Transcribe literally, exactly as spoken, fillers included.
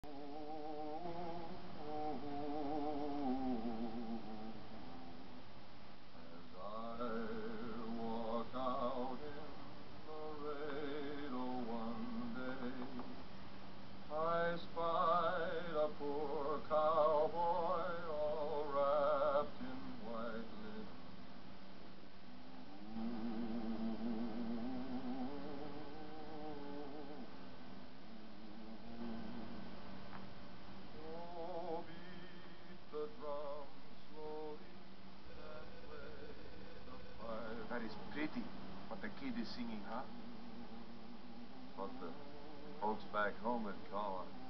I spied a poor cowboy all wrapped in white linen. Oh, beat the drum slowly and play the pipe. That is pretty, what the kid is singing, huh? What the folks back home would call a